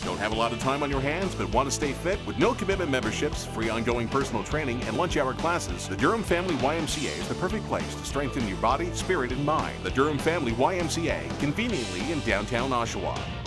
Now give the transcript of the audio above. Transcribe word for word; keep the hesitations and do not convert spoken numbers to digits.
Don't have a lot of time on your hands but want to stay fit? With no commitment memberships, free ongoing personal training, and lunch hour classes, the Durham Family Y M C A is the perfect place to strengthen your body, spirit, and mind. The Durham Family Y M C A, conveniently in downtown Oshawa.